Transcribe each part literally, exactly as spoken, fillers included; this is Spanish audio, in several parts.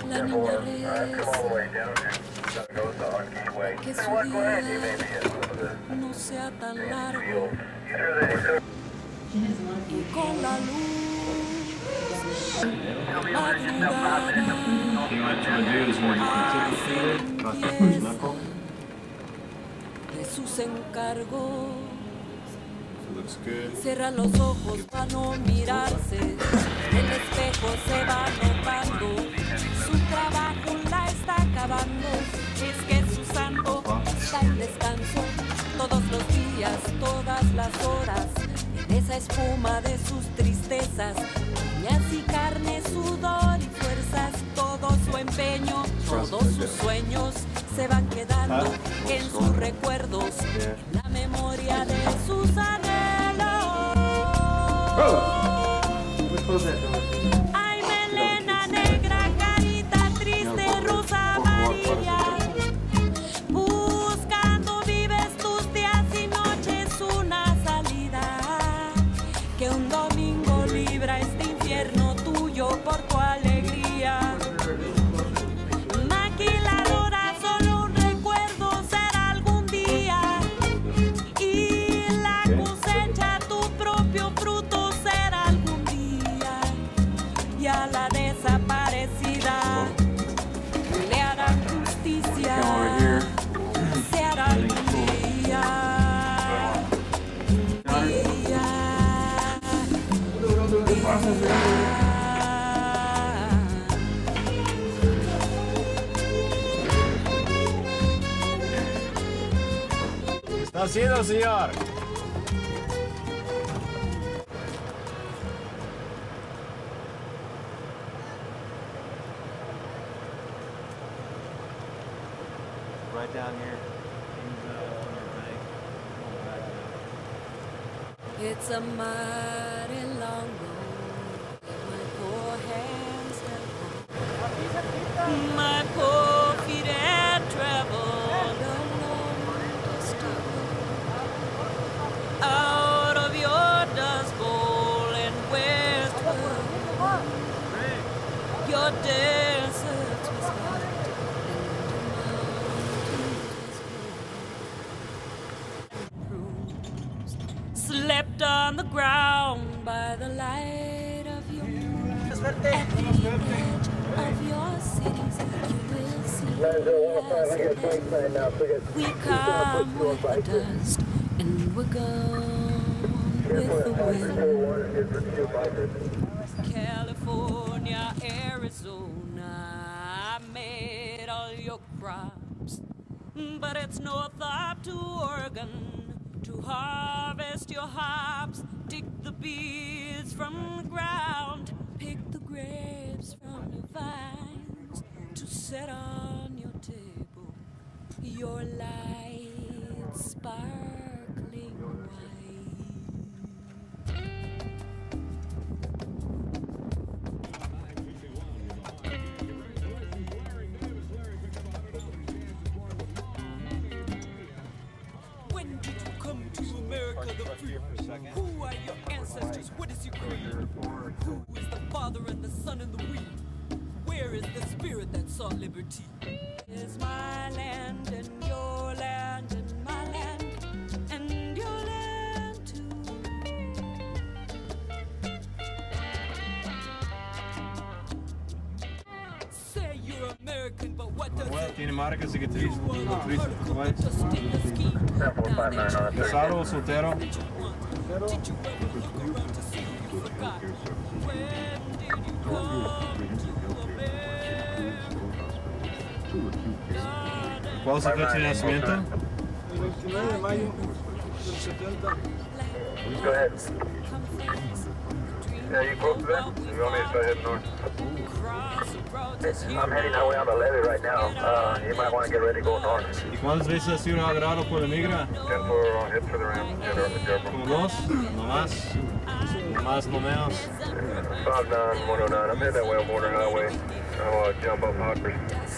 la niña que su día no sea tan largo y con la luz madrugada de sus encargos. Cierra los ojos para no mirarse, el espejo se va notando, su trabajo la está acabando, es que su santo está en descanso, todos los días, todas las horas, en esa espuma de sus tristezas, uñas y carne, sudor y fuerzas, todo su empeño, todos sus sueños se van quedando en sus recuerdos, en la memoria de sus anhelos. Ay, melena negra, carita triste, rosa amarilla, buscando vives tus días y noches una salida, que un domingo libra este infierno tuyo por tu alegría. Maquiladora, solo un recuerdo será algún día, y la cosecha, tu propio fruto será algún día, y a la desaparecida le harán justicia, se hará algún día, un día, día. ¿Está haciendo, señor? Right down here. It's a mighty long road my poor hands have walked, my poor feet have traveled alone this road, out of your dust bowl and westward, your deserts was hot and the mountains was cold, slept on the ground by the light of your moon, at the edge of your cities you will see as we come with the dust and we're gone with the wind. California, Arizona, I made all your crops, but it's north up to Oregon to harvest your hops, dig the beads from the ground, pick the grapes from your vines, to set on your table your light sparkling wine. When did you come to America the free? Who are your ancestors? What is your creed? Who is the Father and the Son and the we? Where is the spirit that sought liberty? Is my land and your land and my land and your land too. Say you're American, but what does it? Tiene marcas cicatrices, ¿Casado o soltero? Did you ever look around to see who you forgot? When did you come to America? ¿Cuál es la fecha de nacimiento? El veintinueve de mayo del setenta. Go ahead. Yeah, you close to that? You want me to start heading north? I'm heading that way on the levee right now. Uh, you might want to get ready to go north. ¿Y cuántas veces has sido agarrado por la migra? Ten for uh, head for the ramp. Yeah, the German. ¿Como dos? ¿No más? ¿No más, no menos? five nine, one oh nine. I'm heading that way on Border Highway. I'll uh, jump up Hawkers.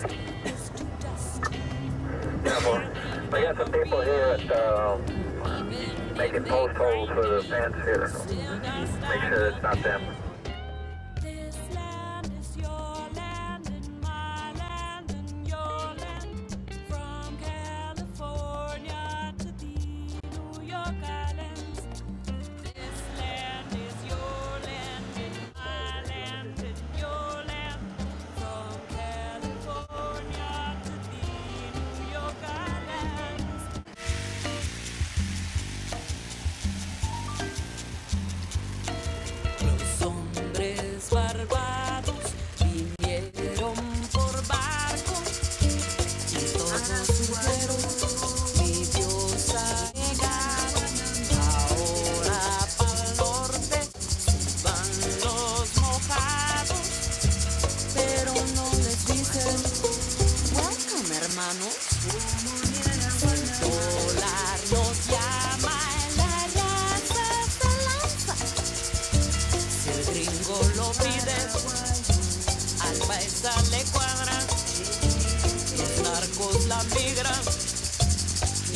Yeah, boy. I got some people here at um, making post holes for the fence here. Make sure it's not them. This land is your land and my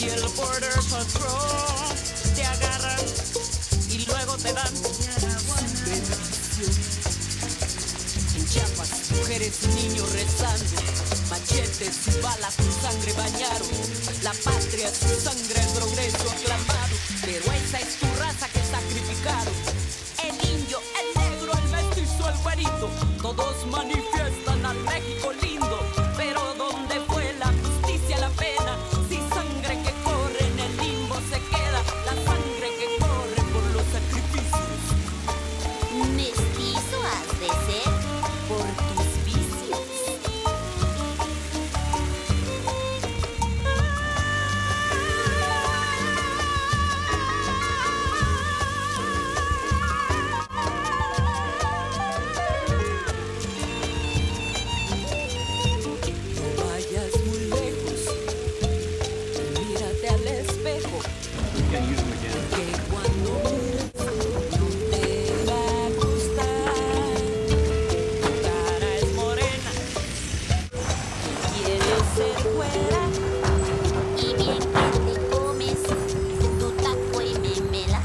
y el border patrol te agarran y luego te dan supervisión. En Chiapas, mujeres y niños rezando, machetes y balas su sangre bañaron, la patria su sangre el progreso aclamado, pero esa es tu raza que sacrificaron. El indio, el negro, el mestizo, el güerito, todos manifiestan al México lindo, pero ¿dónde fue la justicia, la pena? Si sangre que corre en el limbo se queda, la sangre que corre por los sacrificios. Mestizo has de ser por tus vicios. No vayas muy lejos, mírate al espejo, Can't use them again. que cuando mires no te va a gustar. Tu cara es morena, quieres ser güera. Y bien que te comes tu taco y memela.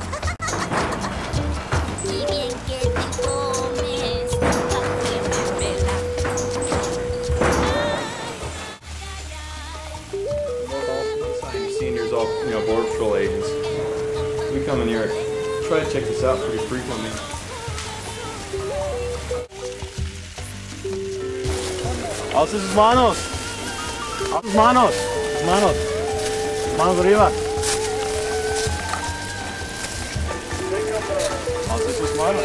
Y bien que te comes tu taco y memela. Signing seniors, all you know, border patrol agents. We come in here, try to check this out pretty frequently. Alza sus manos. Alza sus manos. Sus manos. Manos arriba. Alza sus manos.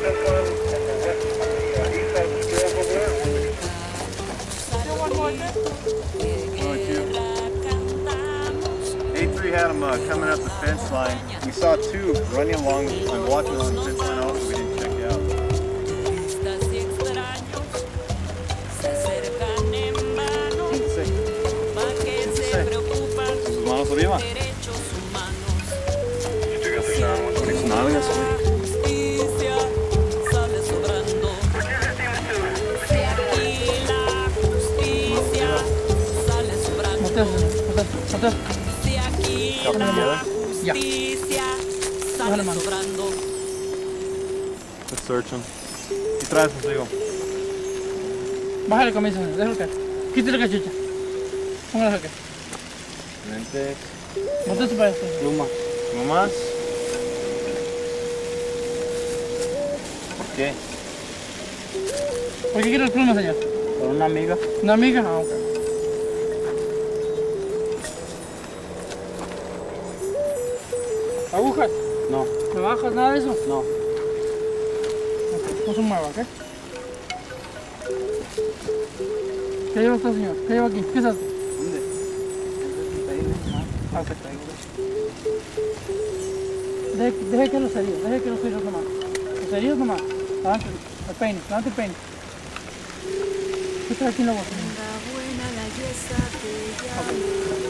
A three had them uh, coming up the fence line. We saw two running along and walking along the fence line also. We didn't check it out. Turistas y extraños se acercan en vano, pa' que se preocupan Sus manos arriba. derechos humanos. Con nalgas, güey. Justicia sale sobrando. Si aquí la justicia sale sobrando. Si aquí la justicia sale sobrando. Let's search them. ¿Qué traes consigo? Bájale camisa, déjalo caer. Quítale la cachucha. Póngala acá. Lentes. Bótese para esto. Pluma. ¿Uno más? ¿Por qué? ¿Por qué quiere el pluma, señor? Por una amiga. ¿Una amiga? Ah, ok. ¿Agujas? No, ¿Navajas? ¿Nada de eso? no. Ok, no se mueva, ¿ok? ¿Qué lleva usted, señor? ¿Qué lleva aquí? ¿Qué es esto? ¿Dónde? Ah, ok. Deje, deje que los heridos, deje que los heridos nomás. Los heridos nomás. Adelante, el peine, adelante el peine. ¿Qué trae aquí en la bolsa? La buena la yesa te llama,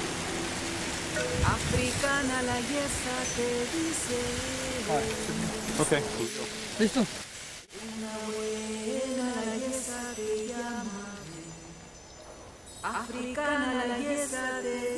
africana la yesa te dice. Okay. ¿Listo? Una buena la yesa te llama, africana la yesa te